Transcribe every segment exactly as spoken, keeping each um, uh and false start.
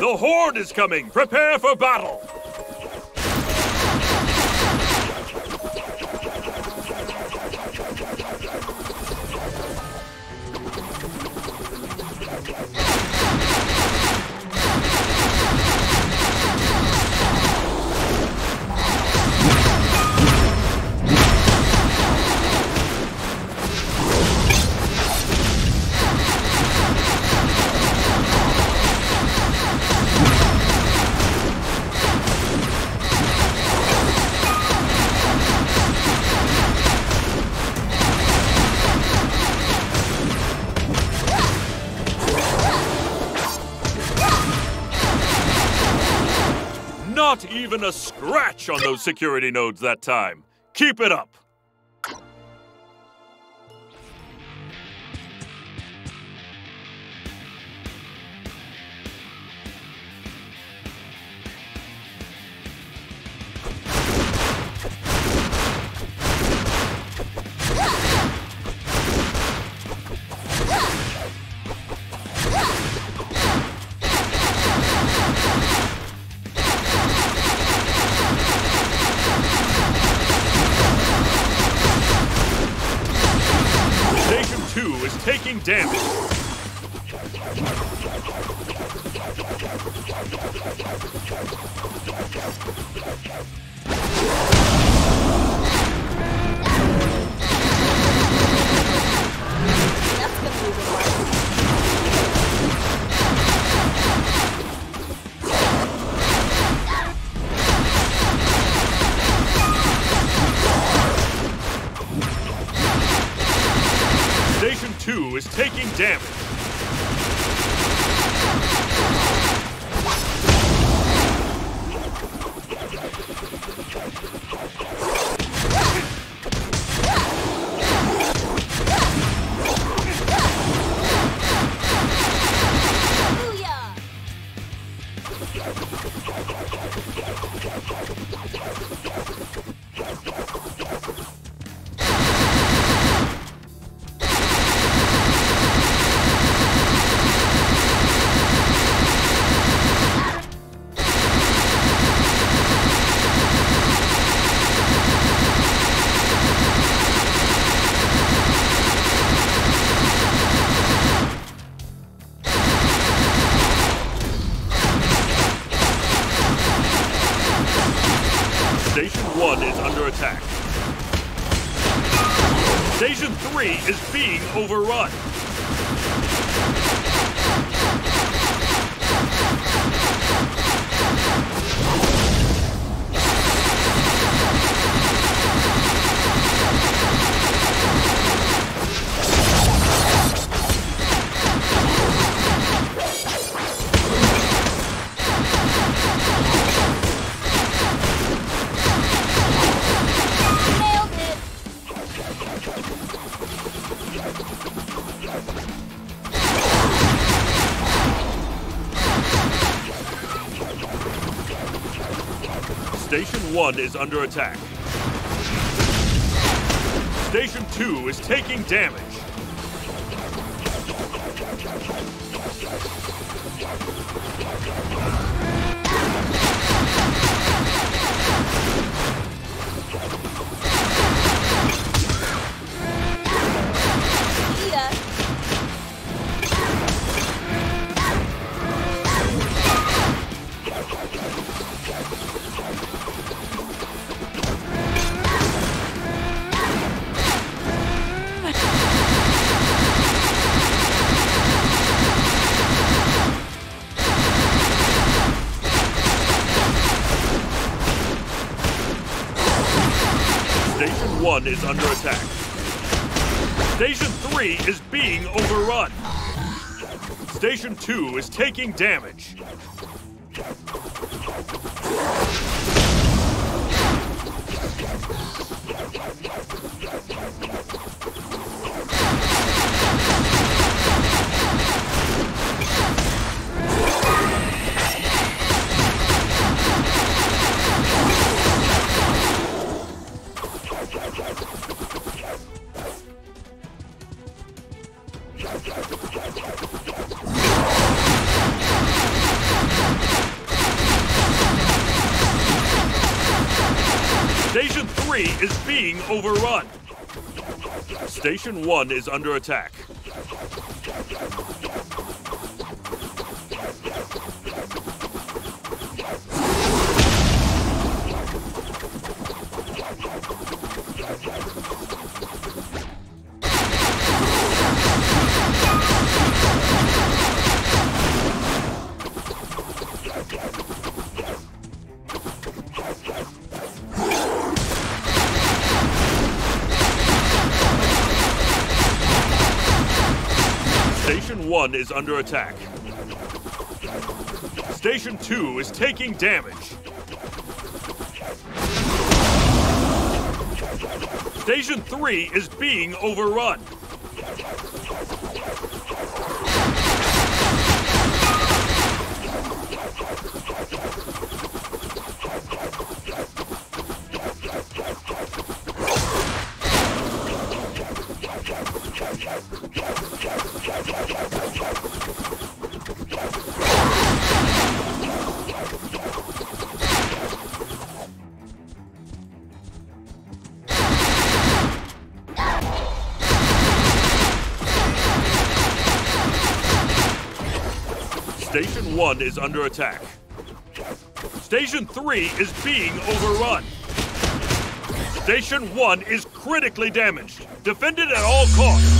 The Horde is coming! Prepare for battle! Not even a scratch on those security nodes that time. Keep it up. Is taking damage. Station two is taking damage. Station one is under attack. Station three is being overrun. Station one is under attack. Station two is taking damage. Station one is under attack. Station three is being overrun. Station two is taking damage. Station three is being overrun. Station one is under attack. Station one is under attack. Station two is taking damage. Station three is being overrun. Station one is under attack. Station three is being overrun. Station one is critically damaged. Defend it at all costs.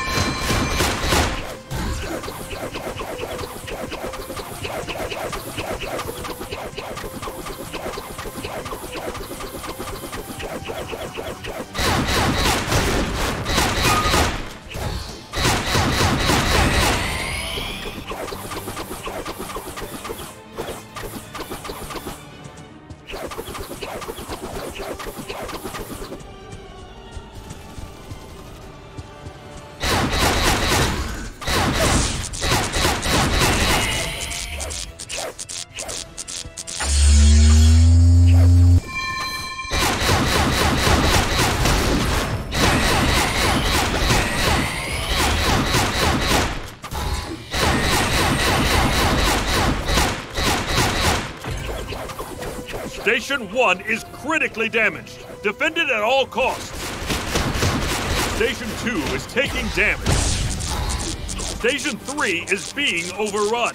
Station one is critically damaged. Defend it at all costs. Station two is taking damage. Station three is being overrun.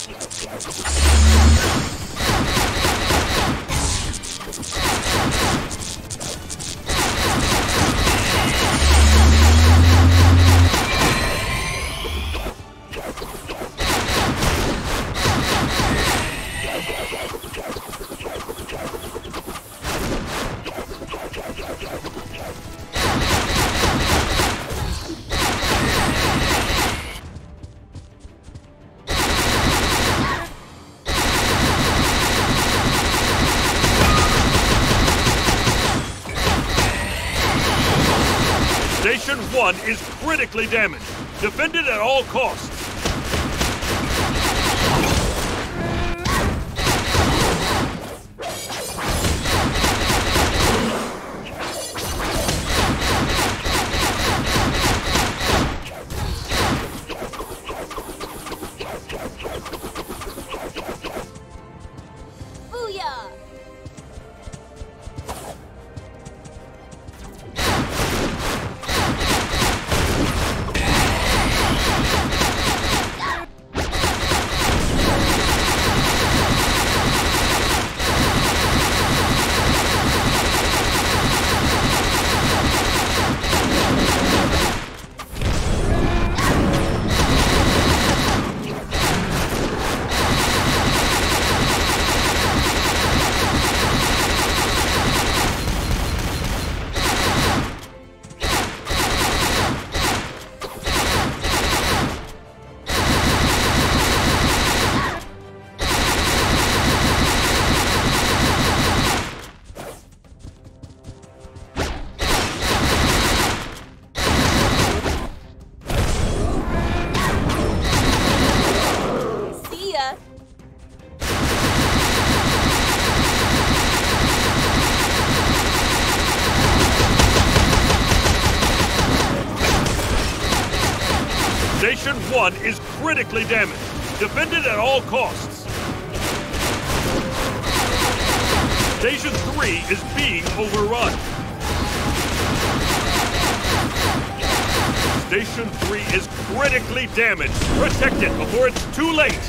Station one is critically damaged. Defend it at all costs. Booyah! Station one is critically damaged. Defend it at all costs. Station three is being overrun. Station three is critically damaged. Protect it before it's too late.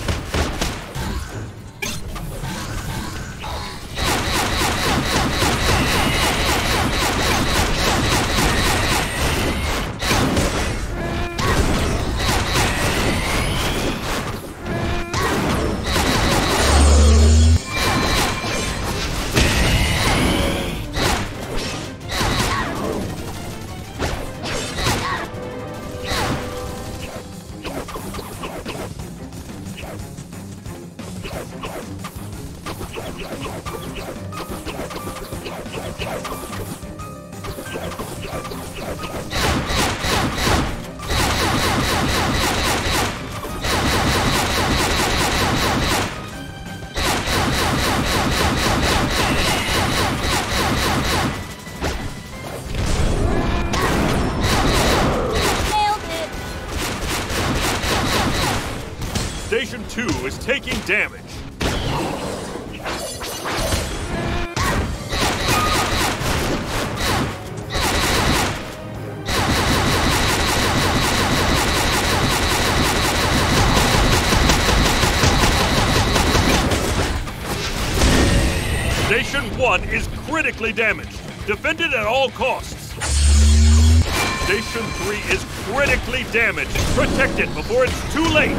Station two is taking damage. Station one is critically damaged. Defend it at all costs. Station three is critically damaged. Protect it before it's too late.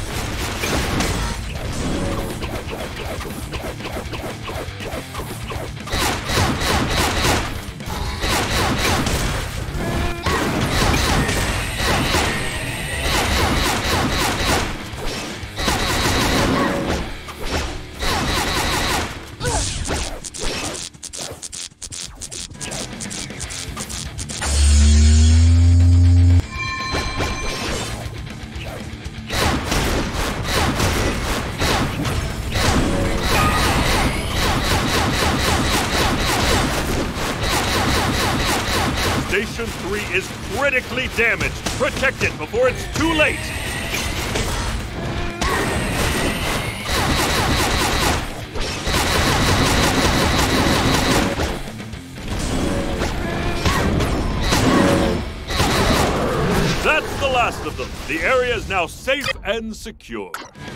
Station three is critically damaged. Protect it before it's too late. That's the last of them. The area is now safe and secure.